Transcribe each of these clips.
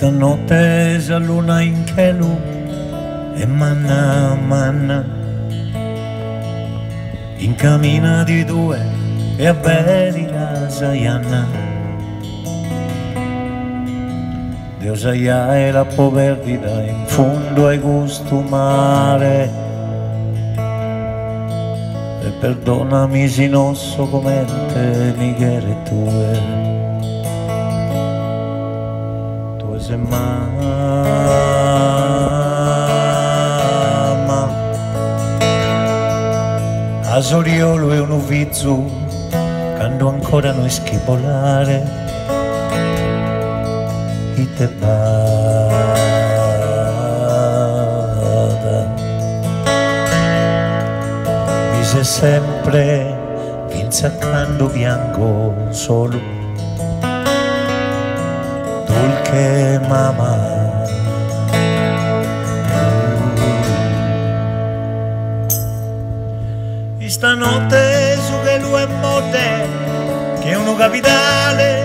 Stanotte sa luna in cielo e manna manna in cammina di due e a bere la saianna. Deus aia e la perdita in fondo ai gusto mare e perdonami se non so come te Miguel tue sei mamma a Soriolo è un uvizzo quando ancora noi schivolare e te vada mi sei sempre pinzaccando bianco solo dulce mamma. Stanotte su che lui è morte che è uno capitale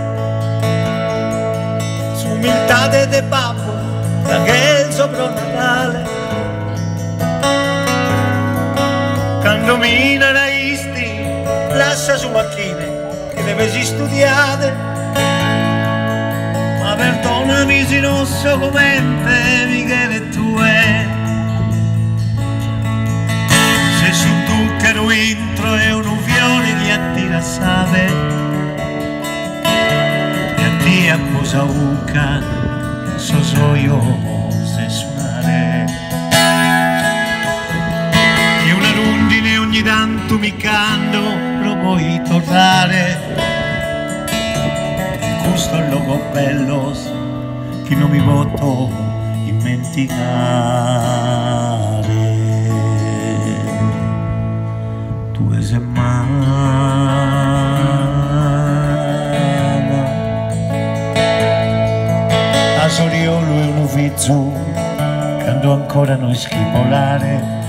su umiltà de babbo da che il sopra Natale quando minaraisti lascia su macchine che deve si studiare. Ma perdonami se non so com'è Michele tue se su tu che lo intro è un fiore che attira save e a te a cosa uca so io se suonare e una rondine ogni tanto mi canto lo puoi tornare gusto il logo bello che non mi voto dimenticare tu sei mamma a Soriolo è un uvizzo quando ancora noi schivolare